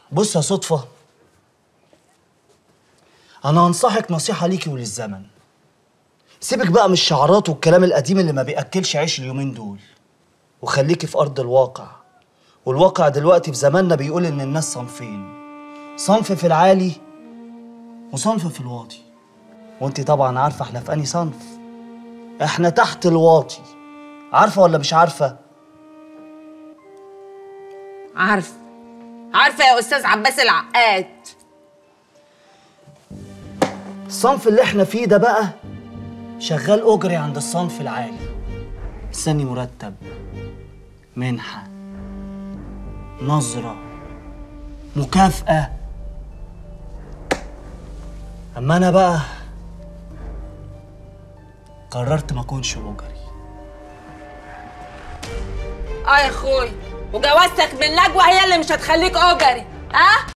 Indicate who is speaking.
Speaker 1: بص يا صدفة، أنا هنصحك نصيحة ليكي وللزمن. سيبك بقى من الشعارات والكلام القديم اللي ما بيأكلش عيش اليومين دول، وخليكي في أرض الواقع. والواقع دلوقتي في زماننا بيقول إن الناس صنفين، صنف في العالي وصنف في الواطي. وانتي طبعا عارفة احنا في أنهي صنف. احنا تحت الواطي، عارفة ولا مش عارفة؟
Speaker 2: عارفة يا أستاذ عباس العقاد.
Speaker 1: الصنف اللي احنا فيه ده بقى شغال أجري عند الصنف العالي، مستني مرتب، منحة، نظرة، مكافأة. أما أنا بقى قررت ما أكونش أجري.
Speaker 2: يا أخوي، وجوازتك من نجوى هي اللي مش هتخليك أجري، ها؟